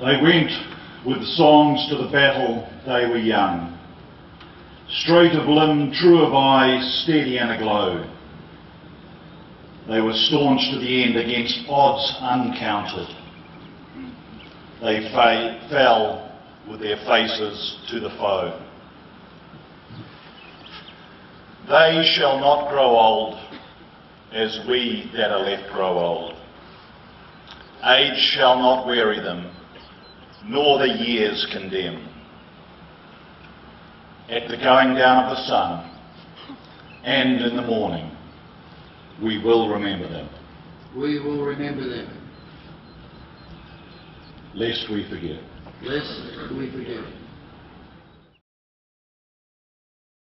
They went with songs to the battle, they were young. Straight of limb, true of eye, steady and aglow. They were staunch to the end against odds uncounted. They fell with their faces to the foe. They shall not grow old as we that are left grow old. Age shall not weary them, nor the years condemn. At the going down of the sun and in the morning, we will remember them. We will remember them. Lest we forget. Lest we forget.